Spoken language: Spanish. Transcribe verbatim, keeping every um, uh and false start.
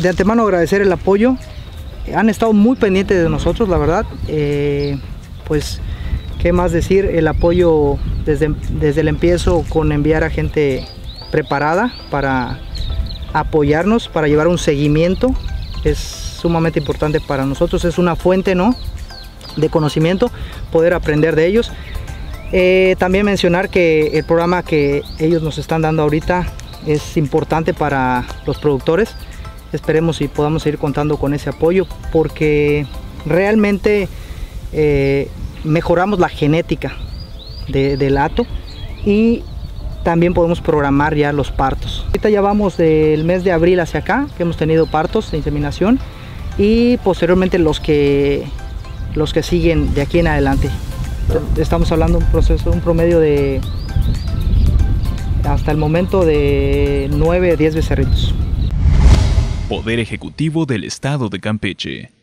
de antemano agradecer el apoyo. Han estado muy pendientes de nosotros, la verdad. Eh, pues, ¿qué más decir? El apoyo desde, desde el empiezo con enviar a gente preparada para apoyarnos, para llevar un seguimiento. Es sumamente importante para nosotros, es una fuente, ¿no?, de conocimiento, poder aprender de ellos. Eh, también mencionar que el programa que ellos nos están dando ahorita es importante para los productores. Esperemos y podamos seguir contando con ese apoyo, porque realmente eh, mejoramos la genética de, del hato, y también podemos programar ya los partos. Ahorita ya vamos del mes de abril hacia acá, que hemos tenido partos de inseminación, y posteriormente los que, los que siguen de aquí en adelante. Estamos hablando de un proceso, un promedio de hasta el momento de nueve a diez becerritos. Poder Ejecutivo del Estado de Campeche.